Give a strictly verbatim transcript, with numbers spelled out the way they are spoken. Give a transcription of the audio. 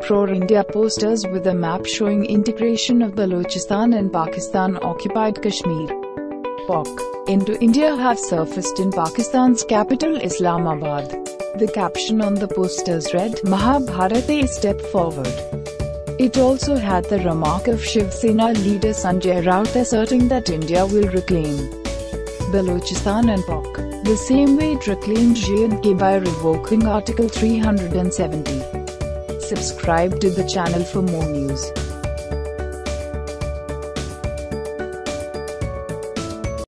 pro-India posters with a map showing integration of Balochistan and Pakistan-occupied Kashmir (P O C) into India have surfaced in Pakistan's capital Islamabad. The caption on the posters read, "Mahabharat a step forward." It also had the remark of Shiv Sena leader Sanjay Raut asserting that India will reclaim Balochistan and P O C, the same way it reclaimed J and K by revoking Article three hundred seventy. Subscribe to the channel for more news.